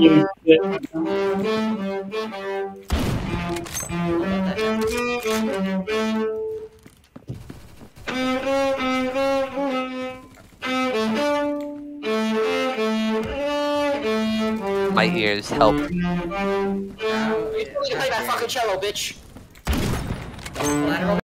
My ears help. You play that fucking cello, bitch.